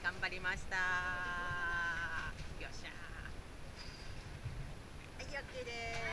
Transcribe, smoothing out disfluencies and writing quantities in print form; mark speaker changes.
Speaker 1: 頑張りました。よっしゃー。はい、OK です。